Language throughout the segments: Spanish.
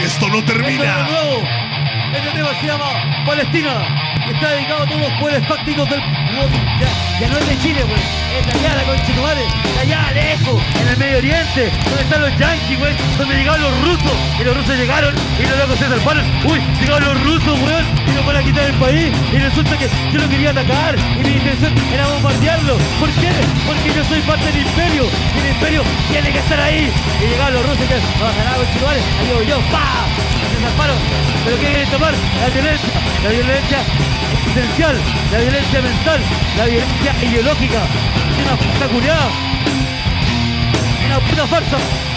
Esto no termina. Este tema se llama Palestina. Está dedicado a todos los poderes fácticos del... Ya no es de Chile, güey. Es de allá, la conchetumare. De allá, lejos, en el Medio Oriente, donde están los yanquis, güey. Donde llegaron los rusos. Y los rusos llegaron y los locos se salvaron. Uy, llegaron los rusos, güey. Y nos van a quitar el país. Y resulta que yo lo quería atacar. Y mi intención era bombardearlo. ¿Por qué? Porque yo soy parte del imperio. Y el imperio tiene que estar ahí. Y llegaron los rusos y que... No, ganaba conchetumare. Ahí llego yo, ¡pa! Se salvaron. ¿Pero qué quieren tomar? La violencia existencial, la violencia mental, la violencia ideológica. Una puta culiada, una puta farsa.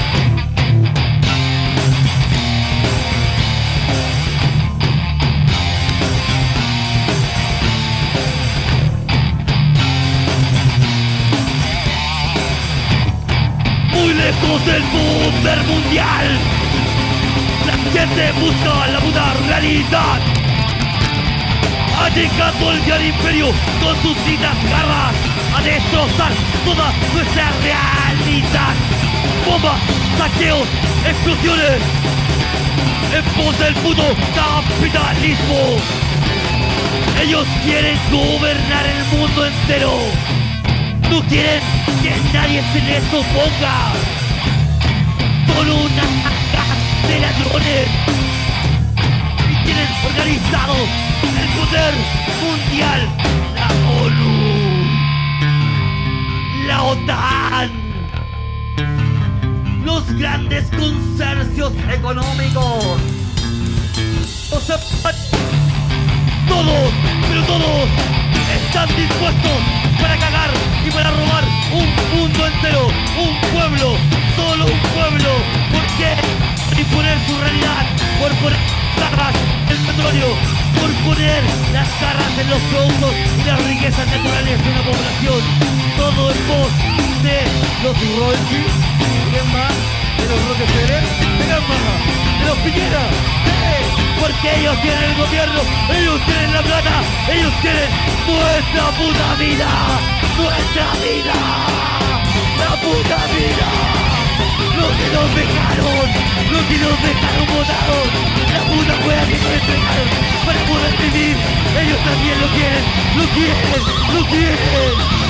Muy lejos del poder mundial, la gente busca la puta realidad. Ha llegado el gran imperio con sus finas garras a destrozar toda nuestra realidad. Bombas, saqueos, explosiones en pos del puto capitalismo. Ellos quieren gobernar el mundo entero. No quieren que nadie se les oponga. Solo una caja de ladrones. Y tienen organizado el poder mundial, la ONU, la OTAN, los grandes consorcios económicos, o sea, todos, pero todos están dispuestos para cagar y para robar un mundo entero, un pueblo, solo un pueblo. ¿Por qué? Por imponer su realidad, por poner garras el petróleo, por poner las garras en los productos y las riquezas naturales de una población. Todo en pos de los Rothschild, ¿quién más? De los Rockefeller, ¿de quién más? De los Piñera, porque ellos tienen el gobierno, ellos tienen la plata, ellos tienen nuestra puta vida, nuestra vida, la puta vida. Lo que nos dejaron, lo que nos dejaron botados, la puta juega que nos entregaron para poder vivir. Ellos también lo quieren, lo quieren, lo quieren.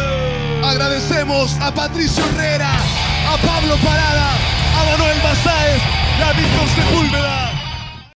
Agradecemos a Patricio Herrera, a Pablo Parada, a Manuel Basáez,